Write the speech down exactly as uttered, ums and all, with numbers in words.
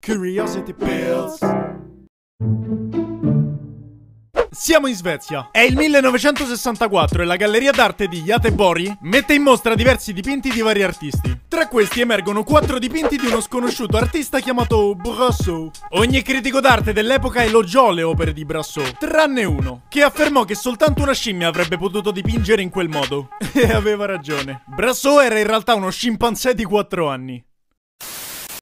Curiosity Pills. Siamo in Svezia. È il millenovecentosessantaquattro e la galleria d'arte di Göteborg mette in mostra diversi dipinti di vari artisti. Tra questi emergono quattro dipinti di uno sconosciuto artista chiamato Brasseur. Ogni critico d'arte dell'epoca elogiò le opere di Brasseur, tranne uno, che affermò che soltanto una scimmia avrebbe potuto dipingere in quel modo. E aveva ragione. Brasseur era in realtà uno scimpanzé di quattro anni.